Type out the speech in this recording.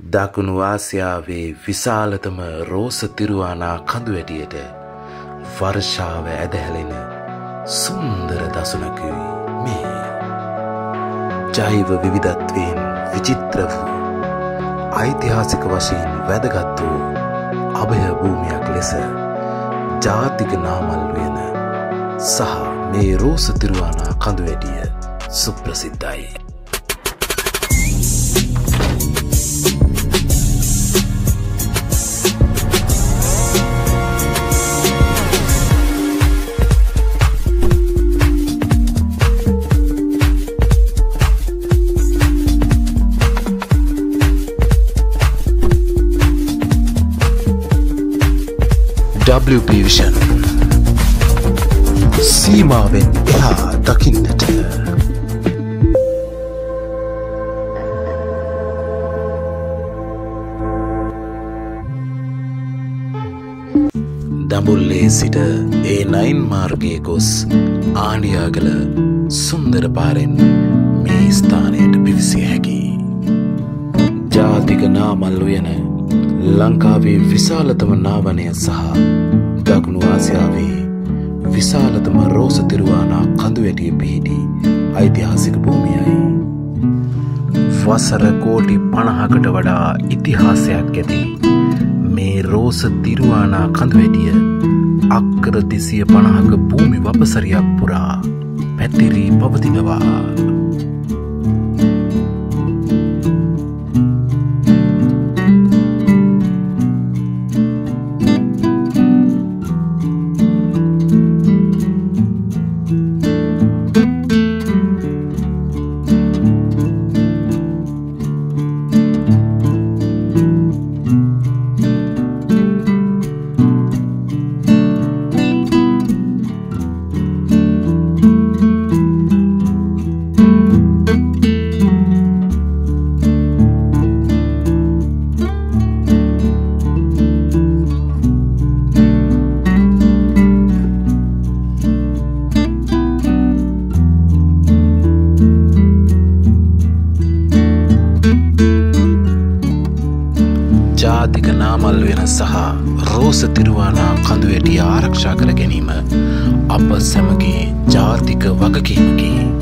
දකුණු ආසියාවේ විශාලතම රෝස තිරුවානා කඳුවැටියට වර්ෂාව ඇදහැලෙන සුන්දර දසුනකුයි මේ. ජෛව විවිධත්වයෙන් විචිත්‍ර වූ ඓතිහාසික වශයෙන් වැදගත් වූ අභය භූමියක් ලෙස ජාතික නාමල් වෙන සහ මේ රෝස තිරුවානා කඳුවැටිය සුප්‍රසිද්ධයි. WP Vision සීමාවෙන් එහා දකින්නට. දඹුල්ලේ සිට A9 මාර්ගයේ ගොස් ආණ්ඩියාගල සුන්දර පාරෙන් මේ ස්ථානයට පිවිසිය හැකියි. ජාතික නාමල් උයන ලංකාවේ විශාලතම නාවනය සහ දකුණු ආසියාවේ විශාලතම රෝස තිරුවානා කඳුවැටිය පිහිටි ඓතිහාසික භූමියයි. වසර කෝටි 50කට වඩා ඉතිහාසයක් ඇති මේ රෝස තිරුවානා කඳුවැටිය අක්කර 250ක භූමි වපසරියක් පුරා පැතිරී පවතිනවා. ජාතික නාමල් වෙන සහ රෝස තිරුවානා කඳුවැටිය ආරක්ෂා කර ගැනීම අප සැමගේ ජාතික වගකීමකි.